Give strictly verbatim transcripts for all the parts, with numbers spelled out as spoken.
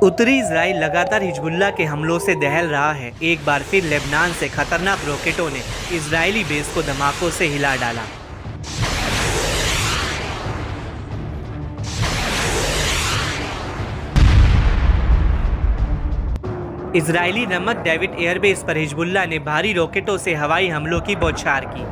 उत्तरी इजराइल लगातार हिजबुल्लाह के हमलों से दहल रहा है। एक बार फिर लेबनान से खतरनाक रॉकेटों ने इजरायली बेस को धमाकों से हिला डाला। इजरायली रमत डेविड एयरबेस पर हिजबुल्लाह ने भारी रॉकेटों से हवाई हमलों की बौछार की।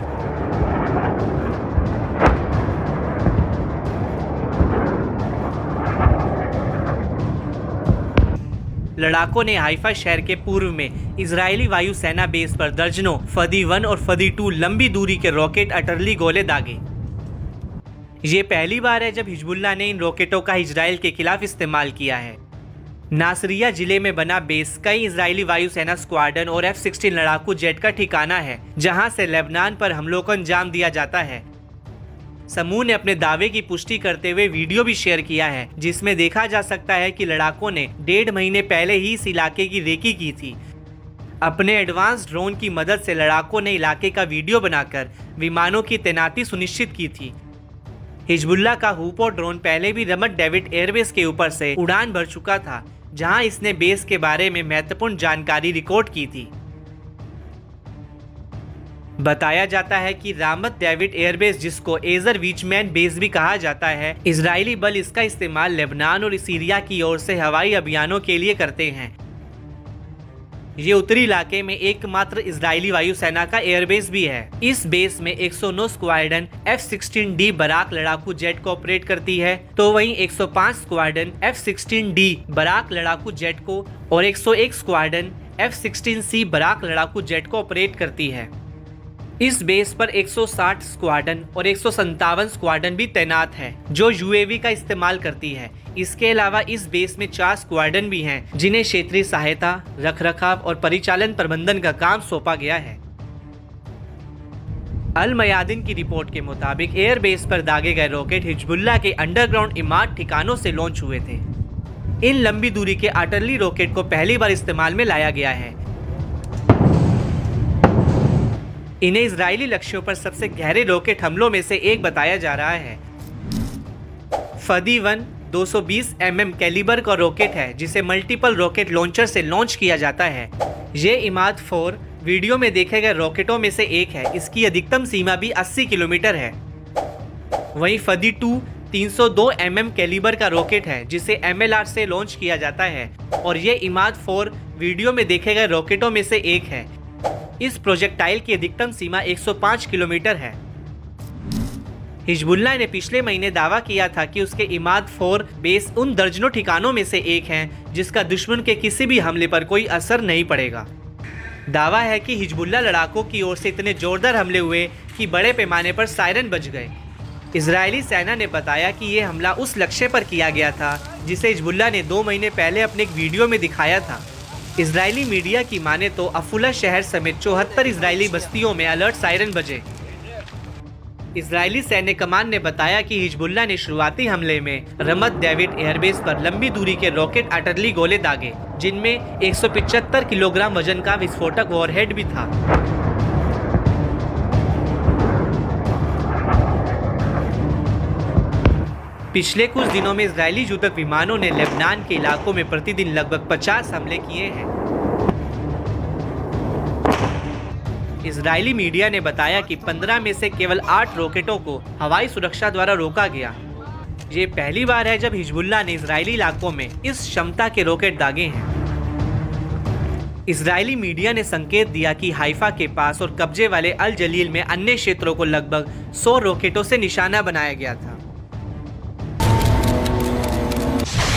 लड़ाकों ने हाइफा शहर के पूर्व में इजरायली वायुसेना बेस पर दर्जनों फदी वन और फदी टू लंबी दूरी के रॉकेट अटरली गोले दागे। ये पहली बार है जब हिजबुल्लाह ने इन रॉकेटों का इजराइल के खिलाफ इस्तेमाल किया है। नासरिया जिले में बना बेस कई इजरायली वायुसेना स्क्वाड्रन और एफ सिक्सटीन लड़ाकू जेट का ठिकाना है, जहां से लेबनान पर हमलों को अंजाम दिया जाता है। समूह ने अपने दावे की पुष्टि करते हुए वीडियो भी शेयर किया है, जिसमें देखा जा सकता है कि लड़ाकों ने डेढ़ महीने पहले ही इस इलाके की रेकी की थी। अपने एडवांस ड्रोन की मदद से लड़ाकों ने इलाके का वीडियो बनाकर विमानों की तैनाती सुनिश्चित की थी। हिजबुल्लाह का हूपो ड्रोन पहले भी रमत डेविड एयरबेस के ऊपर से उड़ान भर चुका था, जहां इसने बेस के बारे में महत्वपूर्ण जानकारी रिकॉर्ड की थी। बताया जाता है कि रामत डेविड एयरबेस, जिसको एजर वीचमैन बेस भी कहा जाता है, इजरायली बल इसका इस्तेमाल लेबनान और सीरिया की ओर से हवाई अभियानों के लिए करते हैं। ये उत्तरी इलाके में एकमात्र इजरायली वायुसेना का एयरबेस भी है। इस बेस में एक सौ नौ squadron F sixteen D Barak लड़ाकू जेट को ऑपरेट करती है, तो वहीं एक सौ पाँच squadron F sixteen D Barak लड़ाकू जेट को और एक सौ एक squadron F sixteen C Barak लड़ाकू जेट को ऑपरेट करती है। इस बेस पर एक सौ साठ स्क्वाड्रन और एक सौ सत्तावन स्क्वाड्रन भी तैनात है, जो यूएवी का इस्तेमाल करती है। इसके अलावा इस बेस में चार स्क्वाड्रन भी हैं, जिन्हें क्षेत्रीय सहायता, रखरखाव और परिचालन प्रबंधन का काम सौंपा गया है। अल मयादिन की रिपोर्ट के मुताबिक एयरबेस पर दागे गए रॉकेट हिजबुल्लाह के अंडरग्राउंड इमारत ठिकानों से लॉन्च हुए थे। इन लंबी दूरी के आर्टिलरी रॉकेट को पहली बार इस्तेमाल में लाया गया है। इन्हें इजरायली लक्ष्यों पर सबसे गहरे रॉकेट हमलों में से एक बताया जा रहा है। फदी वन दो सौ बीस एम एम कैलिबर का रॉकेट है, जिसे मल्टीपल रॉकेट लॉन्चर से लॉन्च किया जाता है। ये इमाद फोर वीडियो में देखे गए रॉकेटों में से एक है। इसकी अधिकतम सीमा भी अस्सी किलोमीटर है। वहीं फदी टू तीन सौ दो एम एम कैलिबर का रॉकेट है, जिसे एम एल आर से लॉन्च किया जाता है, और ये इमाद फोर वीडियो में देखे गए रॉकेटों में से एक है। इस प्रोजेक्टाइल की अधिकतम सीमा एक सौ पाँच किलोमीटर है। हिजबुल्लाह ने पिछले महीने दावा किया था कि उसके इमाद फोर बेस उन दर्जनों ठिकानों में से एक है, जिसका दुश्मन के किसी भी हमले पर कोई असर नहीं पड़ेगा। दावा है कि हिजबुल्लाह लड़ाकों की ओर से इतने जोरदार हमले हुए कि बड़े पैमाने पर सायरन बज गए। इजरायली सेना ने बताया कि ये हमला उस लक्ष्य पर किया गया था, जिसे हिजबुल्लाह ने दो महीने पहले अपने एक वीडियो में दिखाया था। इजरायली मीडिया की माने तो अफुला शहर समेत चौहत्तर इजरायली बस्तियों में अलर्ट सायरन बजे। इजरायली सैन्य कमान ने बताया कि हिजबुल्लाह ने शुरुआती हमले में रमत डेविड एयरबेस पर लंबी दूरी के रॉकेट आर्टिलरी गोले दागे, जिनमें एक सौ पचहत्तर किलोग्राम वजन का विस्फोटक वॉरहेड भी था। पिछले कुछ दिनों में इजरायली युद्धक विमानों ने लेबनान के इलाकों में प्रतिदिन लगभग पचास हमले किए हैं। इजरायली मीडिया ने बताया कि पंद्रह में से केवल आठ रॉकेटों को हवाई सुरक्षा द्वारा रोका गया। ये पहली बार है जब हिजबुल्लाह ने इजरायली इलाकों में इस क्षमता के रॉकेट दागे हैं। इजरायली मीडिया ने संकेत दिया कि हाइफा के पास और कब्जे वाले अल जलील में अन्य क्षेत्रों को लगभग सौ रॉकेटों से निशाना बनाया गया था।